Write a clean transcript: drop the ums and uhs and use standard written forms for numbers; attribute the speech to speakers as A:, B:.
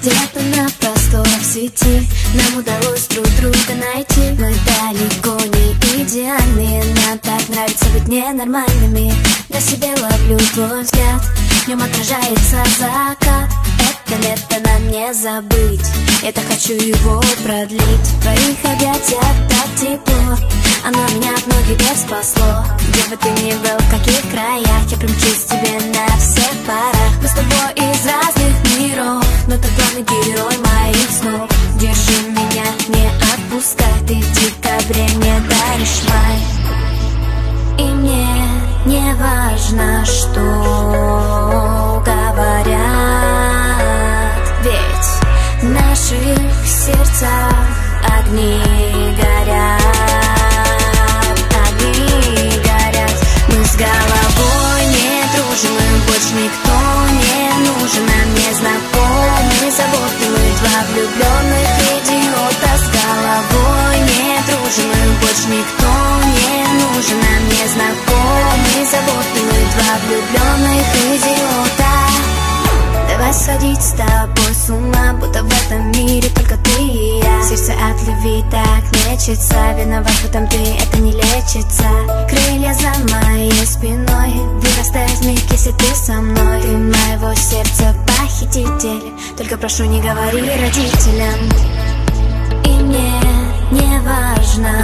A: Где-то на просторах сети нам удалось друг друга найти. Мы далеко не идеальные, нам так нравится быть ненормальными. На себе ловлю твой взгляд, в нем отражается закат. Это лето нам не забыть, я так хочу его продлить. В твоих объятиях так тепло, оно меня от многих бед спасло. Где бы ты ни был, в каких краях, я примчусь тебе на всех парах. Мы с тобой из разных миров, но ты главный герой моих снов. Держи меня, не отпускай, ты в декабре мне даришь май. И мне не важно, что говорят, ведь в наших сердцах огни горят. Огни горят. Мы с головой не дружим, им больше никто не нужен. Нам не знакомы заботы, мы два влюбленных идиота. С головой не дружим, им больше никто не нужен. Нам не знакомы заботы, мы два влюбленных идиота. Давай сходить с тобой с ума, будто в этом мире только ты и я. Сердце от любви так мечется, виноват в этом ты, это не лечится. Крылья за моей спиной вырастают вмиг, если ты со мной. Ты моего сердца похититель, только прошу, не говори родителям. И мне не важно,